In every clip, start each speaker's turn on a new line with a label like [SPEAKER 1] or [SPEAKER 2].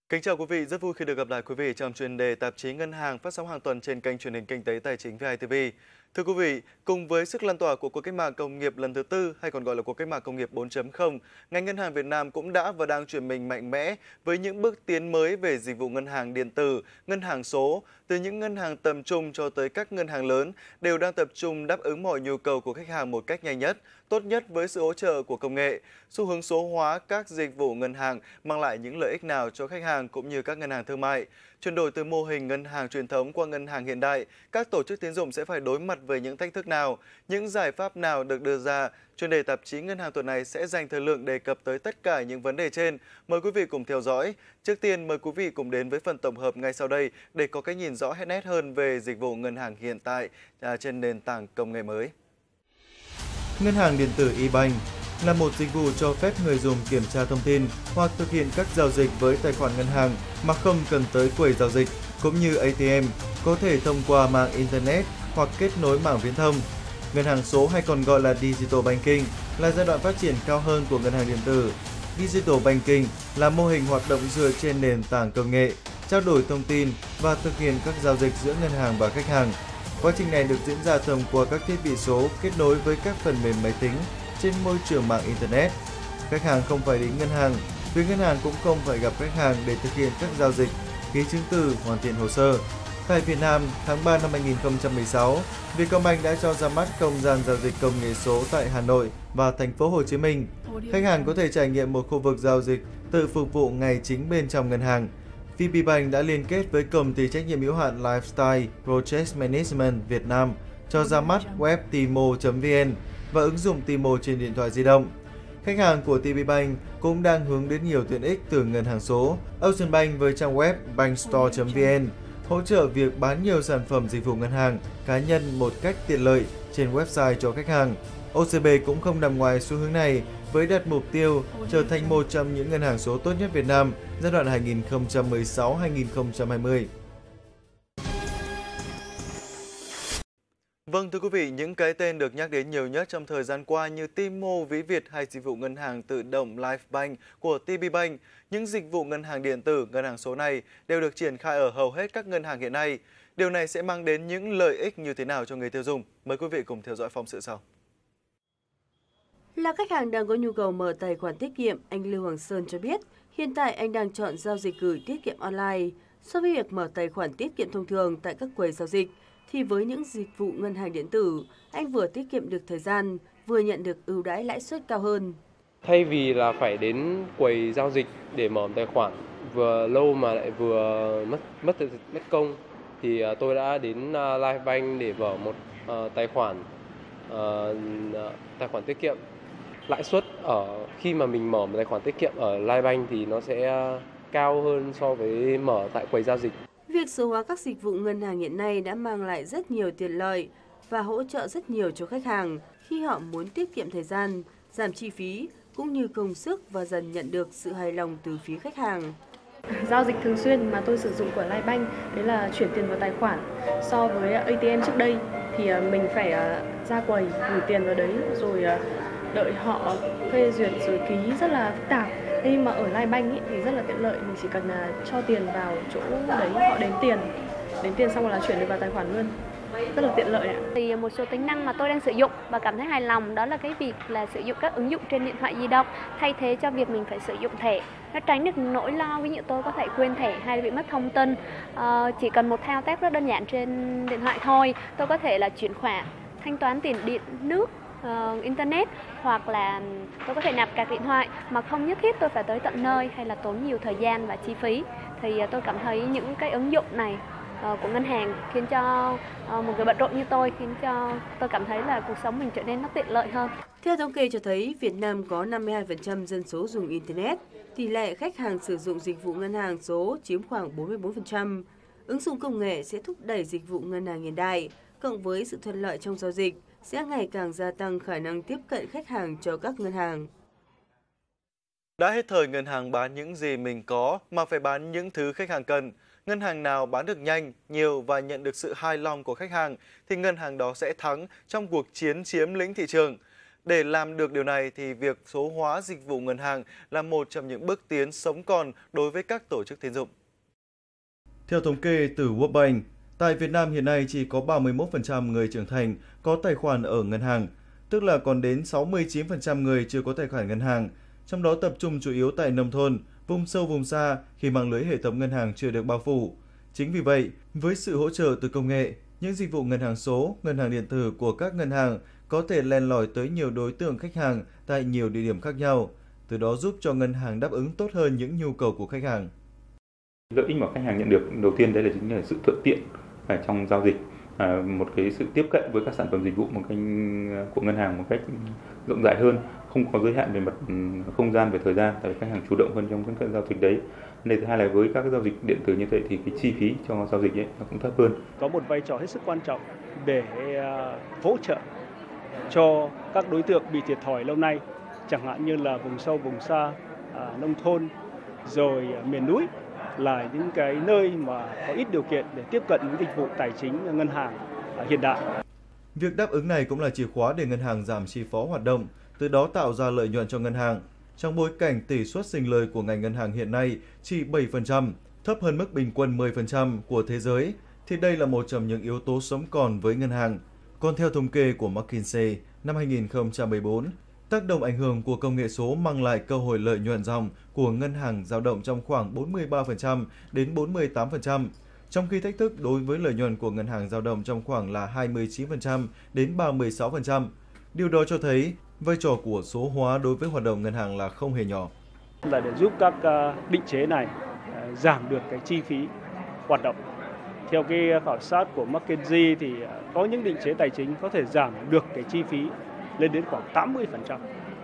[SPEAKER 1] Kính chào quý vị, rất vui khi được gặp lại quý vị trong chuyên đề tạp chí Ngân hàng phát sóng hàng tuần trên kênh truyền hình Kinh tế Tài chính VITV. Thưa quý vị, cùng với sức lan tỏa của cuộc cách mạng công nghiệp lần thứ tư hay còn gọi là cuộc cách mạng công nghiệp 4.0, ngành ngân hàng Việt Nam cũng đã và đang chuyển mình mạnh mẽ với những bước tiến mới về dịch vụ ngân hàng điện tử, ngân hàng số, từ những ngân hàng tầm trung cho tới các ngân hàng lớn đều đang tập trung đáp ứng mọi nhu cầu của khách hàng một cách nhanh nhất, tốt nhất với sự hỗ trợ của công nghệ. Xu hướng số hóa các dịch vụ ngân hàng mang lại những lợi ích nào cho khách hàng cũng như các ngân hàng thương mại? Chuyển đổi từ mô hình ngân hàng truyền thống qua ngân hàng hiện đại, các tổ chức tín dụng sẽ phải đối mặt với những thách thức nào? Những giải pháp nào được đưa ra? Chuyên đề tạp chí Ngân hàng tuần này sẽ dành thời lượng đề cập tới tất cả những vấn đề trên. Mời quý vị cùng theo dõi. Trước tiên, mời quý vị cùng đến với phần tổng hợp ngay sau đây để có cái nhìn rõ nét hơn về dịch vụ ngân hàng hiện tại trên nền tảng công nghệ mới. Ngân hàng điện tử eBank là một dịch vụ cho phép người dùng kiểm tra thông tin hoặc thực hiện các giao dịch với tài khoản ngân hàng mà không cần tới quầy giao dịch, cũng như ATM, có thể thông qua mạng Internet hoặc kết nối mạng viễn thông. Ngân hàng số hay còn gọi là Digital Banking là giai đoạn phát triển cao hơn của ngân hàng điện tử. Digital Banking là mô hình hoạt động dựa trên nền tảng công nghệ, trao đổi thông tin và thực hiện các giao dịch giữa ngân hàng và khách hàng. Quá trình này được diễn ra thông qua các thiết bị số kết nối với các phần mềm máy tính trên môi trường mạng Internet. Khách hàng không phải đến ngân hàng, phía ngân hàng cũng không phải gặp khách hàng để thực hiện các giao dịch, ký chứng từ, hoàn thiện hồ sơ. Tại Việt Nam, tháng 3 năm 2016, Vietcombank đã cho ra mắt không gian giao dịch công nghệ số tại Hà Nội và thành phố Hồ Chí Minh. Khách hàng có thể trải nghiệm một khu vực giao dịch tự phục vụ ngay chính bên trong ngân hàng. VPBank đã liên kết với công ty trách nhiệm hữu hạn Lifestyle Project Management Việt Nam cho ra mắt web timo.vn và ứng dụng Timo trên điện thoại di động. Khách hàng của TPBank cũng đang hướng đến nhiều tiện ích từ ngân hàng số. Ocean Bank với trang web bankstore.vn hỗ trợ việc bán nhiều sản phẩm dịch vụ ngân hàng cá nhân một cách tiện lợi trên website cho khách hàng. OCB cũng không nằm ngoài xu hướng này với đặt mục tiêu trở thành một trong những ngân hàng số tốt nhất Việt Nam giai đoạn 2016-2020. Vâng, thưa quý vị, những cái tên được nhắc đến nhiều nhất trong thời gian qua như Timo, Ví Việt hay dịch vụ ngân hàng tự động Lifebank của TPBank, những dịch vụ ngân hàng điện tử, ngân hàng số này đều được triển khai ở hầu hết các ngân hàng hiện nay. Điều này sẽ mang đến những lợi ích như thế nào cho người tiêu dùng? Mời quý vị cùng theo dõi phóng sự sau.
[SPEAKER 2] Là khách hàng đang có nhu cầu mở tài khoản tiết kiệm, anh Lưu Hoàng Sơn cho biết hiện tại anh đang chọn giao dịch gửi tiết kiệm online. So với việc mở tài khoản tiết kiệm thông thường tại các quầy giao dịch, thì với những dịch vụ ngân hàng điện tử, anh vừa tiết kiệm được thời gian, vừa nhận được ưu đãi lãi suất cao hơn.
[SPEAKER 3] Thay vì là phải đến quầy giao dịch để mở tài khoản vừa lâu mà lại vừa mất công, thì tôi đã đến Lifebank để mở một tài khoản tiết kiệm. Lãi suất khi mà mình mở một tài khoản tiết kiệm ở Lifebank thì nó sẽ cao hơn so với mở tại quầy giao dịch.
[SPEAKER 2] Việc số hóa các dịch vụ ngân hàng hiện nay đã mang lại rất nhiều tiện lợi và hỗ trợ rất nhiều cho khách hàng khi họ muốn tiết kiệm thời gian, giảm chi phí cũng như công sức và dần nhận được sự hài lòng từ phía khách hàng.
[SPEAKER 4] Giao dịch thường xuyên mà tôi sử dụng của Lifebank đấy là chuyển tiền vào tài khoản. So với ATM trước đây thì mình phải ra quầy gửi tiền vào đấy rồi đợi họ phê duyệt rồi ký rất là phức tạp. Thế nhưng mà ở Lifebank thì rất là tiện lợi, mình chỉ cần cho tiền vào chỗ đấy, họ đếm tiền xong rồi là chuyển được vào tài khoản luôn. Rất là tiện lợi ạ.
[SPEAKER 5] Thì một số tính năng mà tôi đang sử dụng và cảm thấy hài lòng đó là cái việc là sử dụng các ứng dụng trên điện thoại di động thay thế cho việc mình phải sử dụng thẻ. Nó tránh được nỗi lo ví dụ tôi có thể quên thẻ hay bị mất thông tin. Chỉ cần một thao tác rất đơn giản trên điện thoại thôi, tôi có thể là chuyển khoản, thanh toán tiền điện, nước, Internet hoặc là tôi có thể nạp card điện thoại mà không nhất thiết tôi phải tới tận nơi hay là tốn nhiều thời gian và chi phí. Thì tôi cảm thấy những cái ứng dụng này của ngân hàng khiến cho một người bận rộn như tôi khiến cho tôi cảm thấy là cuộc sống mình trở nên nó tiện lợi hơn.
[SPEAKER 2] Theo thống kê cho thấy, Việt Nam có 52% dân số dùng Internet, tỷ lệ khách hàng sử dụng dịch vụ ngân hàng số chiếm khoảng 44%. Ứng dụng công nghệ sẽ thúc đẩy dịch vụ ngân hàng hiện đại, cộng với sự thuận lợi trong giao dịch, sẽ ngày càng gia tăng khả năng tiếp cận khách hàng cho các ngân hàng.
[SPEAKER 1] Đã hết thời ngân hàng bán những gì mình có mà phải bán những thứ khách hàng cần. Ngân hàng nào bán được nhanh, nhiều và nhận được sự hài lòng của khách hàng thì ngân hàng đó sẽ thắng trong cuộc chiến chiếm lĩnh thị trường. Để làm được điều này thì việc số hóa dịch vụ ngân hàng là một trong những bước tiến sống còn đối với các tổ chức tín dụng. Theo thống kê từ World Bank, tại Việt Nam hiện nay chỉ có 31% người trưởng thành có tài khoản ở ngân hàng, tức là còn đến 69% người chưa có tài khoản ngân hàng, trong đó tập trung chủ yếu tại nông thôn, vùng sâu vùng xa khi mạng lưới hệ thống ngân hàng chưa được bao phủ. Chính vì vậy, với sự hỗ trợ từ công nghệ, những dịch vụ ngân hàng số, ngân hàng điện tử của các ngân hàng có thể len lỏi tới nhiều đối tượng khách hàng tại nhiều địa điểm khác nhau, từ đó giúp cho ngân hàng đáp ứng tốt hơn những nhu cầu của khách hàng.
[SPEAKER 6] Lợi ích mà khách hàng nhận được đầu tiên đấy là chính là sự thuận tiện trong giao dịch, một cái sự tiếp cận với các sản phẩm dịch vụ của ngân hàng một cách rộng rãi hơn, không có giới hạn về mặt không gian, về thời gian, tại vì khách hàng chủ động hơn trong các giao dịch đấy. Thứ hai là với các cái giao dịch điện tử như vậy thì cái chi phí cho giao dịch ấy nó cũng thấp hơn.
[SPEAKER 7] Có một vai trò hết sức quan trọng để hỗ trợ cho các đối tượng bị thiệt thòi lâu nay, chẳng hạn như là vùng sâu, vùng xa, nông thôn, rồi miền núi, là những cái nơi mà có ít điều kiện để tiếp cận những dịch vụ tài chính ngân hàng hiện đại.
[SPEAKER 1] Việc đáp ứng này cũng là chìa khóa để ngân hàng giảm chi phí hoạt động, từ đó tạo ra lợi nhuận cho ngân hàng. Trong bối cảnh tỷ suất sinh lời của ngành ngân hàng hiện nay chỉ 7%, thấp hơn mức bình quân 10% của thế giới, thì đây là một trong những yếu tố sống còn với ngân hàng. Còn theo thống kê của McKinsey năm 2014, tác động ảnh hưởng của công nghệ số mang lại cơ hội lợi nhuận dòng của ngân hàng dao động trong khoảng 43% đến 48%, trong khi thách thức đối với lợi nhuận của ngân hàng dao động trong khoảng là 29% đến 36%. Điều đó cho thấy vai trò của số hóa đối với hoạt động ngân hàng là không hề nhỏ.
[SPEAKER 7] Là để giúp các định chế này giảm được cái chi phí hoạt động. Theo cái khảo sát của McKinsey thì có những định chế tài chính có thể giảm được cái chi phí lên đến khoảng 80%.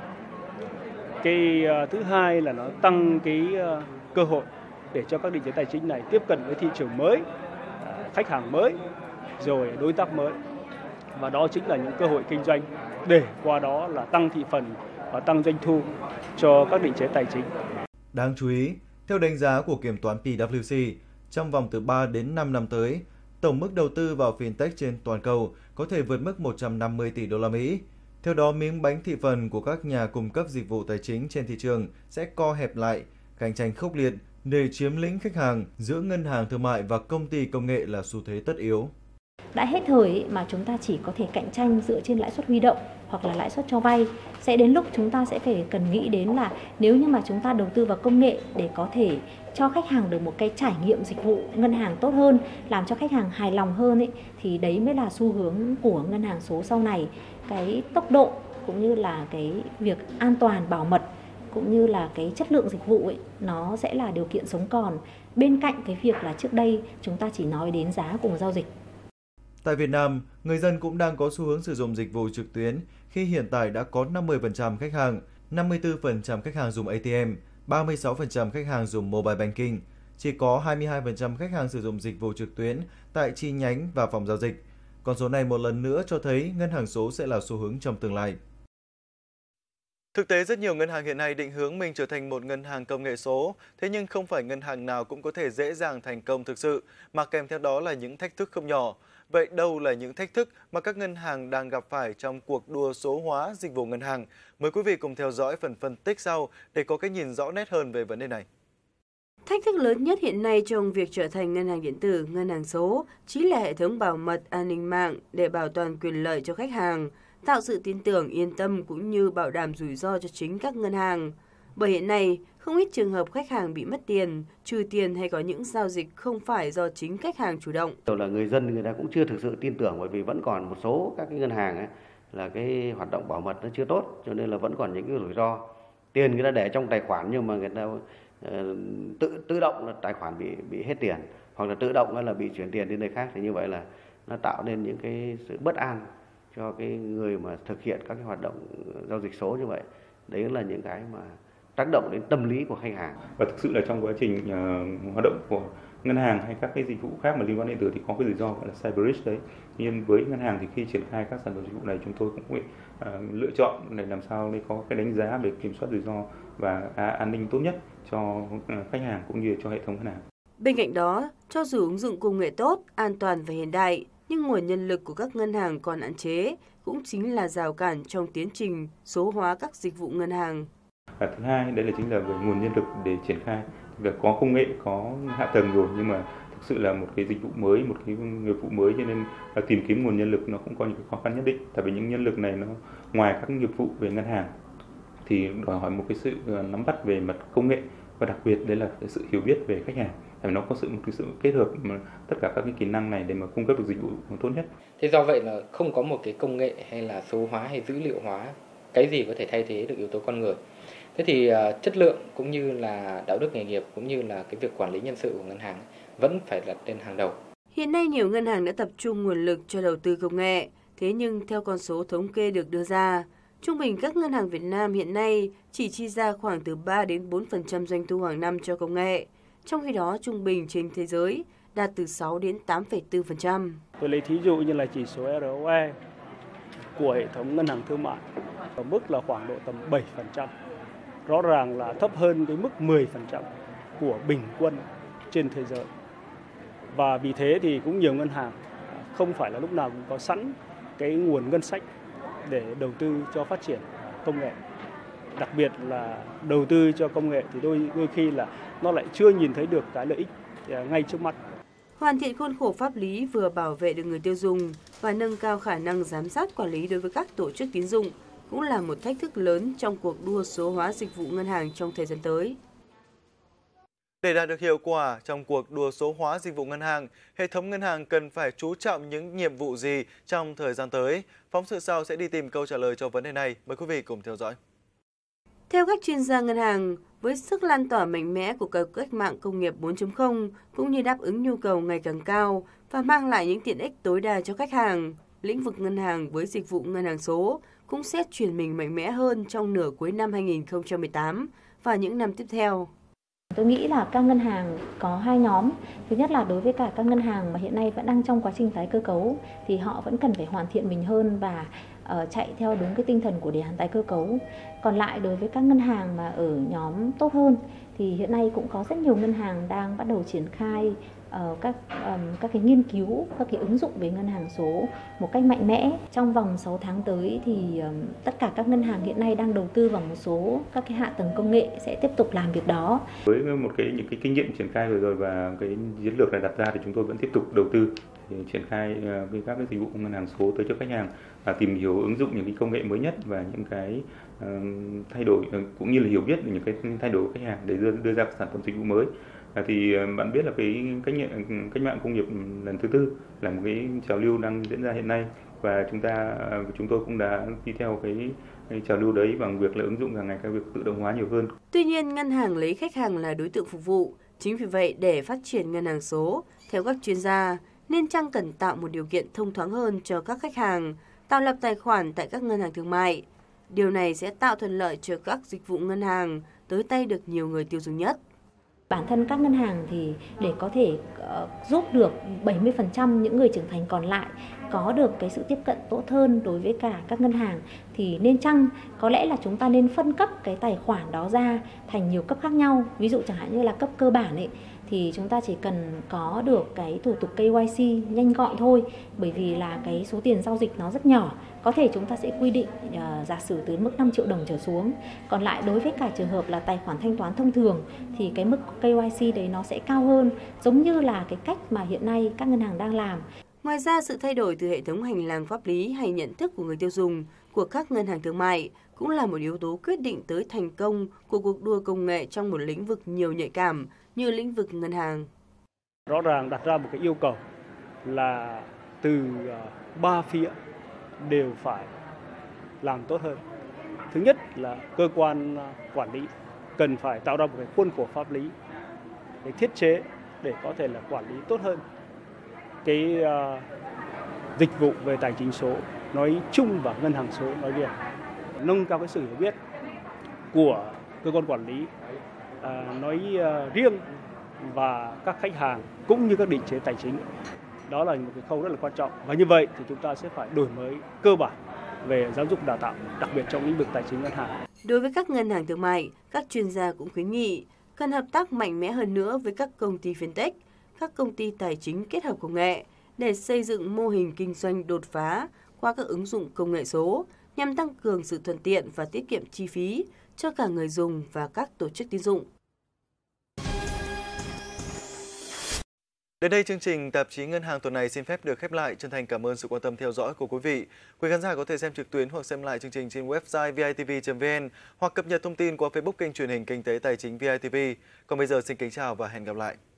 [SPEAKER 7] Cái thứ hai là nó tăng cái cơ hội để cho các định chế tài chính này tiếp cận với thị trường mới, khách hàng mới, rồi đối tác mới. Và đó chính là những cơ hội kinh doanh để qua đó là tăng thị phần và tăng doanh thu cho các định chế tài chính.
[SPEAKER 1] Đáng chú ý, theo đánh giá của kiểm toán PwC, trong vòng từ 3 đến 5 năm tới, tổng mức đầu tư vào fintech trên toàn cầu có thể vượt mức 150 tỷ đô la Mỹ. Theo đó, miếng bánh thị phần của các nhà cung cấp dịch vụ tài chính trên thị trường sẽ co hẹp lại, cạnh tranh khốc liệt để chiếm lĩnh khách hàng giữa ngân hàng thương mại và công ty công nghệ là xu thế tất yếu.
[SPEAKER 8] Đã hết thời mà chúng ta chỉ có thể cạnh tranh dựa trên lãi suất huy động hoặc là lãi suất cho vay. Sẽ đến lúc chúng ta sẽ phải cần nghĩ đến là nếu như mà chúng ta đầu tư vào công nghệ để có thể cho khách hàng được một cái trải nghiệm dịch vụ ngân hàng tốt hơn, làm cho khách hàng hài lòng hơn ấy, thì đấy mới là xu hướng của ngân hàng số sau này. Cái tốc độ cũng như là cái việc an toàn bảo mật cũng như là cái chất lượng dịch vụ ấy, nó sẽ là điều kiện sống còn bên cạnh cái việc là trước đây chúng ta chỉ nói đến giá của một giao dịch.
[SPEAKER 1] Tại Việt Nam, người dân cũng đang có xu hướng sử dụng dịch vụ trực tuyến khi hiện tại đã có 50% khách hàng, 54% khách hàng dùng ATM, 36% khách hàng dùng mobile banking. Chỉ có 22% khách hàng sử dụng dịch vụ trực tuyến tại chi nhánh và phòng giao dịch. Con số này một lần nữa cho thấy ngân hàng số sẽ là xu hướng trong tương lai. Thực tế, rất nhiều ngân hàng hiện nay định hướng mình trở thành một ngân hàng công nghệ số, thế nhưng không phải ngân hàng nào cũng có thể dễ dàng thành công thực sự, mà kèm theo đó là những thách thức không nhỏ. Vậy đâu là những thách thức mà các ngân hàng đang gặp phải trong cuộc đua số hóa dịch vụ ngân hàng? Mời quý vị cùng theo dõi phần phân tích sau để có cái nhìn rõ nét hơn về vấn đề này.
[SPEAKER 2] Thách thức lớn nhất hiện nay trong việc trở thành ngân hàng điện tử, ngân hàng số chính là hệ thống bảo mật an ninh mạng để bảo toàn quyền lợi cho khách hàng, tạo sự tin tưởng, yên tâm cũng như bảo đảm rủi ro cho chính các ngân hàng. Bởi hiện nay, không ít trường hợp khách hàng bị mất tiền, trừ tiền hay có những giao dịch không phải do chính khách hàng chủ động.
[SPEAKER 9] Điều là người dân người ta cũng chưa thực sự tin tưởng, bởi vì vẫn còn một số các cái ngân hàng ấy, là cái hoạt động bảo mật nó chưa tốt, cho nên là vẫn còn những cái rủi ro. Tiền người ta để trong tài khoản nhưng mà người ta tự động là tài khoản bị hết tiền, hoặc là tự động là bị chuyển tiền đến nơi khác, thì như vậy là nó tạo nên những cái sự bất an cho cái người mà thực hiện các cái hoạt động giao dịch số như vậy. Đấy là những cái mà tác động đến tâm lý của khách hàng.
[SPEAKER 6] Và thực sự là trong quá trình hoạt động của ngân hàng hay các cái dịch vụ khác mà liên quan điện tử thì có cái rủi ro gọi là cyber risk đấy. Nhưng với ngân hàng thì khi triển khai các sản phẩm dịch vụ này, chúng tôi cũng phải lựa chọn để làm sao để có cái đánh giá về kiểm soát rủi ro và an ninh tốt nhất cho khách hàng cũng như cho hệ thống ngân hàng.
[SPEAKER 2] Bên cạnh đó, cho dù ứng dụng công nghệ tốt, an toàn và hiện đại, nhưng nguồn nhân lực của các ngân hàng còn hạn chế, cũng chính là rào cản trong tiến trình số hóa các dịch vụ ngân hàng.
[SPEAKER 6] Thứ hai, đấy là chính là về nguồn nhân lực để triển khai. Có công nghệ, có hạ tầng rồi, nhưng mà thực sự là một cái dịch vụ mới, một cái nghiệp vụ mới, cho nên là tìm kiếm nguồn nhân lực nó cũng có những cái khó khăn nhất định. Tại vì những nhân lực này nó ngoài các nghiệp vụ về ngân hàng thì đòi hỏi một cái sự nắm bắt về mặt công nghệ, và đặc biệt đấy là cái sự hiểu biết về khách hàng. Tại vì nó có một cái sự kết hợp mà tất cả các cái kỹ năng này để mà cung cấp được dịch vụ tốt nhất.
[SPEAKER 10] Thế do vậy là không có một cái công nghệ hay là số hóa hay dữ liệu hóa, cái gì có thể thay thế được yếu tố con người. Thế thì chất lượng cũng như là đạo đức nghề nghiệp cũng như là cái việc quản lý nhân sự của ngân hàng vẫn phải đặt lên hàng đầu.
[SPEAKER 2] Hiện nay nhiều ngân hàng đã tập trung nguồn lực cho đầu tư công nghệ, thế nhưng theo con số thống kê được đưa ra, trung bình các ngân hàng Việt Nam hiện nay chỉ chi ra khoảng từ 3 đến 4% doanh thu hàng năm cho công nghệ, trong khi đó trung bình trên thế giới đạt từ 6 đến 8,4%.
[SPEAKER 7] Tôi lấy thí dụ như là chỉ số ROE của hệ thống ngân hàng thương mại ở mức là khoảng độ tầm 7%. Rõ ràng là thấp hơn cái mức 10% của bình quân trên thế giới. Và vì thế thì cũng nhiều ngân hàng không phải là lúc nào cũng có sẵn cái nguồn ngân sách để đầu tư cho phát triển công nghệ. Đặc biệt là đầu tư cho công nghệ thì đôi khi là nó lại chưa nhìn thấy được cái lợi ích ngay trước mắt.
[SPEAKER 2] Hoàn thiện khuôn khổ pháp lý vừa bảo vệ được người tiêu dùng và nâng cao khả năng giám sát quản lý đối với các tổ chức tín dụng cũng là một thách thức lớn trong cuộc đua số hóa dịch vụ ngân hàng trong thời gian tới.
[SPEAKER 1] Để đạt được hiệu quả trong cuộc đua số hóa dịch vụ ngân hàng, hệ thống ngân hàng cần phải chú trọng những nhiệm vụ gì trong thời gian tới? Phóng sự sau sẽ đi tìm câu trả lời cho vấn đề này. Mời quý vị cùng theo dõi.
[SPEAKER 2] Theo các chuyên gia ngân hàng, với sức lan tỏa mạnh mẽ của cuộc cách mạng công nghiệp 4.0 cũng như đáp ứng nhu cầu ngày càng cao và mang lại những tiện ích tối đa cho khách hàng, lĩnh vực ngân hàng với dịch vụ ngân hàng số cũng sẽ chuyển mình mạnh mẽ hơn trong nửa cuối năm 2018 và những năm tiếp theo.
[SPEAKER 8] Tôi nghĩ là các ngân hàng có hai nhóm. Thứ nhất là đối với cả các ngân hàng mà hiện nay vẫn đang trong quá trình tái cơ cấu thì họ vẫn cần phải hoàn thiện mình hơn và chạy theo đúng cái tinh thần của đề án tái cơ cấu. Còn lại đối với các ngân hàng mà ở nhóm tốt hơn thì hiện nay cũng có rất nhiều ngân hàng đang bắt đầu triển khai các cái nghiên cứu, các cái ứng dụng về ngân hàng số một cách mạnh mẽ. Trong vòng 6 tháng tới thì tất cả các ngân hàng hiện nay đang đầu tư vào một số các cái hạ tầng công nghệ sẽ tiếp tục làm việc đó.
[SPEAKER 6] Với những cái kinh nghiệm triển khai rồi và cái chiến lược này đặt ra thì chúng tôi vẫn tiếp tục đầu tư để triển khai các cái dịch vụ ngân hàng số tới cho khách hàng và tìm hiểu ứng dụng những cái công nghệ mới nhất và những cái thay đổi cũng như là hiểu biết về những cái thay đổi của khách hàng để đưa ra sản phẩm dịch vụ mới. Thì bạn biết là cái cách mạng công nghiệp lần thứ tư là một cái trào lưu đang diễn ra hiện nay và chúng tôi cũng đã đi theo cái trào lưu đấy bằng việc là ứng dụng càng ngày các việc tự động hóa nhiều hơn.
[SPEAKER 2] Tuy nhiên, ngân hàng lấy khách hàng là đối tượng phục vụ. Chính vì vậy, để phát triển ngân hàng số, theo các chuyên gia, nên chăng cần tạo một điều kiện thông thoáng hơn cho các khách hàng, tạo lập tài khoản tại các ngân hàng thương mại. Điều này sẽ tạo thuận lợi cho các dịch vụ ngân hàng tới tay được nhiều người tiêu dùng nhất.
[SPEAKER 8] Bản thân các ngân hàng thì để có thể giúp được 70% những người trưởng thành còn lại có được cái sự tiếp cận tốt hơn đối với cả các ngân hàng thì nên chăng có lẽ là chúng ta nên phân cấp cái tài khoản đó ra thành nhiều cấp khác nhau. Ví dụ chẳng hạn như là cấp cơ bản ấy thì chúng ta chỉ cần có được cái thủ tục KYC nhanh gọn thôi, bởi vì là cái số tiền giao dịch nó rất nhỏ. Có thể chúng ta sẽ quy định giả sử từ mức 5 triệu đồng trở xuống. Còn lại đối với cả trường hợp là tài khoản thanh toán thông thường thì cái mức KYC đấy nó sẽ cao hơn, giống như là cái cách mà hiện nay các ngân hàng đang làm.
[SPEAKER 2] Ngoài ra, sự thay đổi từ hệ thống hành lang pháp lý hay nhận thức của người tiêu dùng của các ngân hàng thương mại cũng là một yếu tố quyết định tới thành công của cuộc đua công nghệ trong một lĩnh vực nhiều nhạy cảm như lĩnh vực ngân hàng.
[SPEAKER 7] Rõ ràng đặt ra một cái yêu cầu là từ 3 phía đều phải làm tốt hơn. Thứ nhất là cơ quan quản lý cần phải tạo ra một cái khuôn khổ pháp lý để thiết chế để có thể là quản lý tốt hơn cái dịch vụ về tài chính số nói chung và ngân hàng số nói riêng, nâng cao cái sự hiểu biết của cơ quan quản lý nói riêng và các khách hàng cũng như các định chế tài chính. Đó là một cái khâu rất là quan trọng và như vậy thì chúng ta sẽ phải đổi mới cơ bản về giáo dục đào tạo, đặc biệt trong lĩnh vực tài chính ngân hàng.
[SPEAKER 2] Đối với các ngân hàng thương mại, các chuyên gia cũng khuyến nghị cần hợp tác mạnh mẽ hơn nữa với các công ty fintech, các công ty tài chính kết hợp công nghệ để xây dựng mô hình kinh doanh đột phá qua các ứng dụng công nghệ số nhằm tăng cường sự thuận tiện và tiết kiệm chi phí cho cả người dùng và các tổ chức tín dụng.
[SPEAKER 1] Đến đây chương trình tạp chí Ngân hàng tuần này xin phép được khép lại. Chân thành cảm ơn sự quan tâm theo dõi của quý vị. Quý khán giả có thể xem trực tuyến hoặc xem lại chương trình trên website vitv.vn hoặc cập nhật thông tin qua Facebook kênh truyền hình Kinh tế Tài chính VITV. Còn bây giờ xin kính chào và hẹn gặp lại.